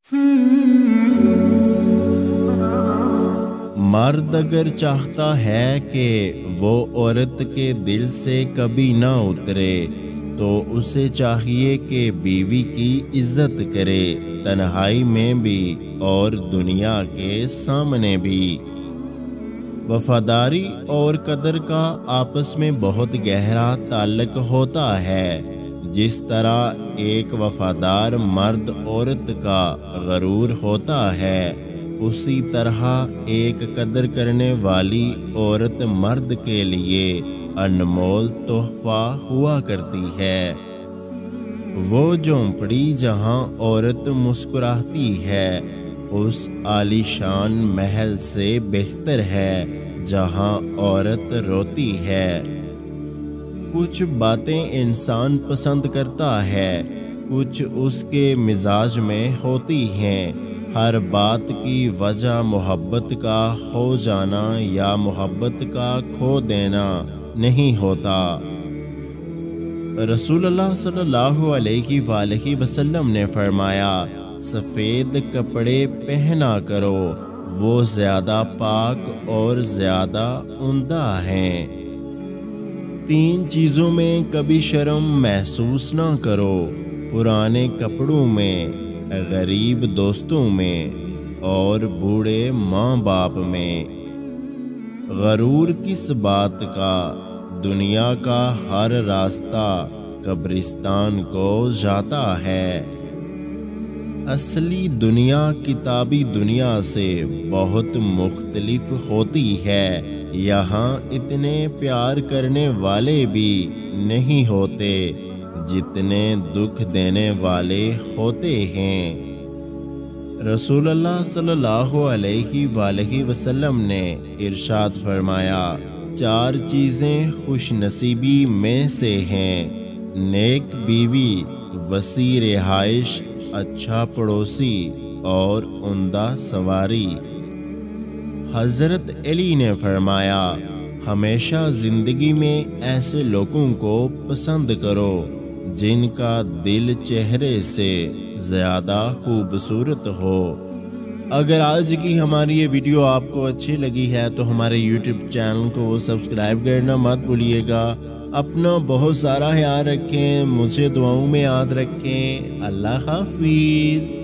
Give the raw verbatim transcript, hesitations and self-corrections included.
مرد اگر چاہتا ہے کہ وہ عورت کے دل سے کبھی نہ اترے تو اسے چاہیے کہ بیوی کی عزت کرے، تنہائی میں بھی اور دنیا کے سامنے بھی۔ وفاداری اور قدر کا آپس میں بہت گہرا تعلق ہوتا ہے۔ جس طرح ایک وفادار مرد عورت کا غرور ہوتا ہے، اسی طرح ایک قدر کرنے والی عورت مرد کے لیے انمول تحفہ ہوا کرتی ہے۔ وہ جھونپڑی جہاں عورت مسکراتی ہے اس عالی شان محل سے بہتر ہے جہاں عورت روتی ہے۔ کچھ باتیں انسان پسند کرتا ہے، کچھ اس کے مزاج میں ہوتی ہیں۔ ہر بات کی وجہ محبت کا ہو جانا یا محبت کا کھو دینا نہیں ہوتا۔ رسول اللہ صلی اللہ علیہ وآلہ وسلم نے فرمایا، سفید کپڑے پہنا کرو، وہ زیادہ پاک اور زیادہ عمدہ ہیں۔ تین چیزوں میں کبھی شرم محسوس نہ کرو، پرانے کپڑوں میں، غریب دوستوں میں اور بوڑھے ماں باپ میں۔ غرور کس بات کا؟ دنیا کا ہر راستہ قبرستان کو جاتا ہے۔ اصلی دنیا کتابی دنیا سے بہت مختلف ہوتی ہے۔ یہاں اتنے پیار کرنے والے بھی نہیں ہوتے جتنے دکھ دینے والے ہوتے ہیں۔ رسول اللہ صلی اللہ علیہ وآلہ وسلم نے ارشاد فرمایا، چار چیزیں خوش نصیبی میں سے ہیں: نیک بیوی، وسیع رہائش، اچھا پڑوسی اور عمدہ سواری۔ حضرت علی نے فرمایا، ہمیشہ زندگی میں ایسے لوگوں کو پسند کرو جن کا دل چہرے سے زیادہ خوبصورت ہو۔ اگر آج کی ہماری یہ ویڈیو آپ کو اچھی لگی ہے تو ہمارے یوٹیوب چینل کو سبسکرائب کرنا مت بھولیے گا۔ اپنا بہت سارا خیال رکھیں، مجھے دعاؤں میں یاد رکھیں۔ اللہ حافظ۔